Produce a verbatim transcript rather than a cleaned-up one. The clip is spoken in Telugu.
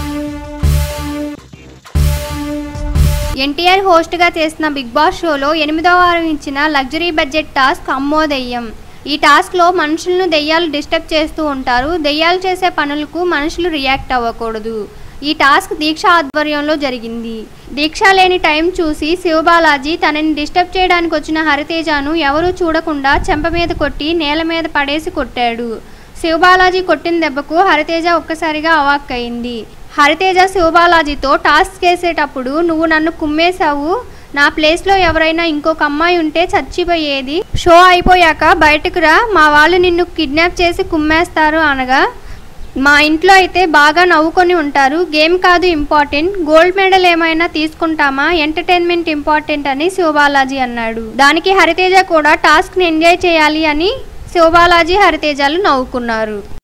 ఎన్టీఆర్ హోస్ట్గా చేసిన బిగ్ బాస్ షోలో ఎనిమిదవ వారం ఇచ్చిన లగ్జరీ బడ్జెట్ టాస్క్ అమ్మో దెయ్యం. ఈ టాస్క్లో మనుషులను దెయ్యాలు డిస్టర్బ్ చేస్తూ ఉంటారు. దెయ్యాలు చేసే పనులకు మనుషులు రియాక్ట్ అవ్వకూడదు. ఈ టాస్క్ దీక్ష ఆధ్వర్యంలో జరిగింది. దీక్ష లేని టైం చూసి శివబాలాజీ తనని డిస్టర్బ్ చేయడానికి వచ్చిన హరితేజను ఎవరూ చూడకుండా చెంప మీద కొట్టి నేల మీద పడేసి కొట్టాడు. శివబాలాజీ కొట్టిన దెబ్బకు హరితేజ ఒక్కసారిగా అవాక్కయింది. హరితేజ శివబాలాజీతో టాస్క్ చేసేటప్పుడు నువ్వు నన్ను కుమ్మేశావు, నా ప్లేస్లో ఎవరైనా ఇంకొక అమ్మాయి ఉంటే చచ్చిపోయేది, షో అయిపోయాక బయటకు రా, మా వాళ్ళు నిన్ను కిడ్నాప్ చేసి కుమ్మేస్తారు అనగా, మా ఇంట్లో అయితే బాగా నవ్వుకొని ఉంటారు, గేమ్ కాదు ఇంపార్టెంట్, గోల్డ్ మెడల్ ఏమైనా తీసుకుంటామా, ఎంటర్టైన్మెంట్ ఇంపార్టెంట్ అని శివబాలాజీ అన్నాడు. దానికి హరితేజ కూడా టాస్క్ని ఎంజాయ్ చేయాలి అని శివబాలాజీ హరితేజలు నవ్వుకున్నారు.